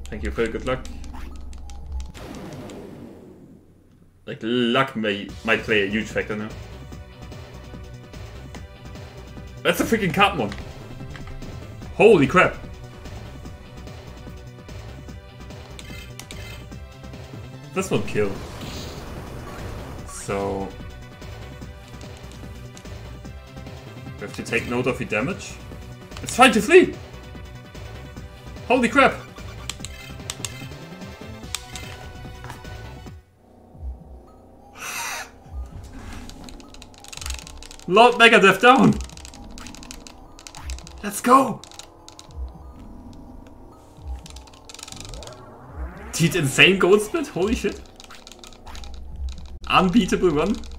Thank you, Phil. Good luck. Like, luck might play a huge factor now. That's a freaking Cartmon. Holy crap. This won't kill. So... we have to take note of the damage. It's trying to flee! Holy crap! Lord Megadeth down! Let's go! Dude, insane gold split? Holy shit. Unbeatable run.